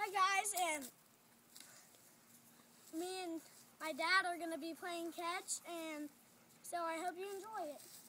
Hi guys, and me and my dad are going to be playing catch, and so I hope you enjoy it.